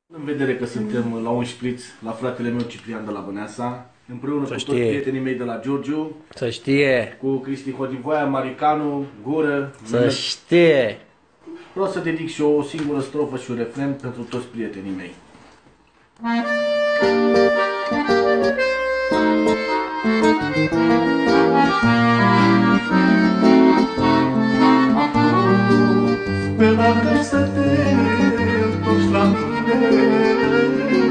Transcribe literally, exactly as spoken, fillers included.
În vedere că suntem la un șpriț la fratele meu Ciprian de la Băneasa, împreună Să cu știe. toți prietenii mei de la Giurgiu, Să știe, cu Cristi Hodivoia, Maricanu, Gură, să mine. știe. Vreau să dedic și eu o singură strofă și un refren pentru toți prietenii mei. Sperăm să te întorci la mine.